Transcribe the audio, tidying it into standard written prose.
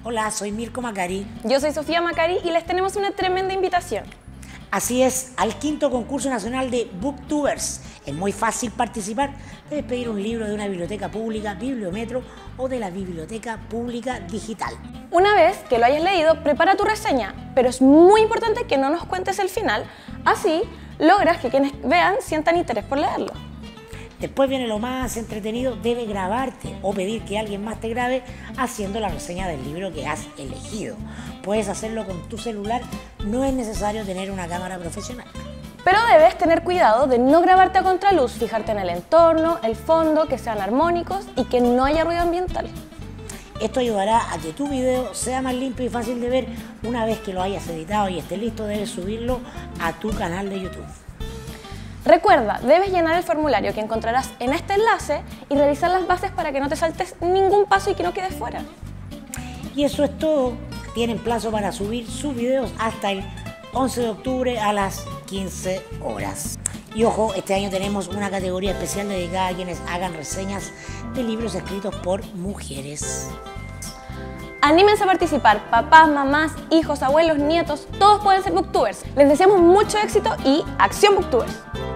Hola, soy Mirko Macari. Yo soy Sofía Macari y les tenemos una tremenda invitación. Así es, al quinto concurso nacional de Booktubers. Es muy fácil participar. Debes pedir un libro de una biblioteca pública, Bibliometro o de la Biblioteca Pública Digital. Una vez que lo hayas leído, prepara tu reseña, pero es muy importante que no nos cuentes el final, así logras que quienes vean sientan interés por leerlo. Después viene lo más entretenido, debes grabarte o pedir que alguien más te grabe haciendo la reseña del libro que has elegido. Puedes hacerlo con tu celular, no es necesario tener una cámara profesional. Pero debes tener cuidado de no grabarte a contraluz, fijarte en el entorno, el fondo, que sean armónicos y que no haya ruido ambiental. Esto ayudará a que tu video sea más limpio y fácil de ver. Una vez que lo hayas editado y esté listo, debes subirlo a tu canal de YouTube. Recuerda, debes llenar el formulario que encontrarás en este enlace y revisar las bases para que no te saltes ningún paso y que no quedes fuera. Y eso es todo. Tienen plazo para subir sus videos hasta el 11 de octubre a las 15 horas. Y ojo, este año tenemos una categoría especial dedicada a quienes hagan reseñas de libros escritos por mujeres. Anímense a participar, papás, mamás, hijos, abuelos, nietos, todos pueden ser booktubers. Les deseamos mucho éxito y ¡acción booktubers!